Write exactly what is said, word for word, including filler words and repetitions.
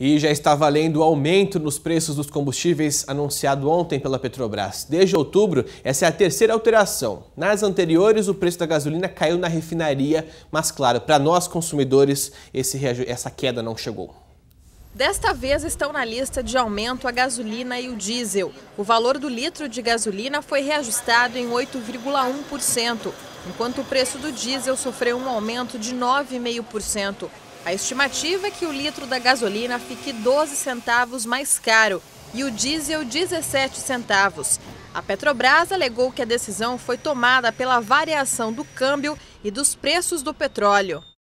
E já está valendo o aumento nos preços dos combustíveis anunciado ontem pela Petrobras. Desde outubro, essa é a terceira alteração. Nas anteriores, o preço da gasolina caiu na refinaria, mas claro, para nós consumidores, esse, essa queda não chegou. Desta vez estão na lista de aumento a gasolina e o diesel. O valor do litro de gasolina foi reajustado em oito vírgula um por cento, enquanto o preço do diesel sofreu um aumento de nove vírgula cinco por cento. A estimativa é que o litro da gasolina fique doze centavos mais caro e o diesel dezessete centavos. A Petrobras alegou que a decisão foi tomada pela variação do câmbio e dos preços do petróleo.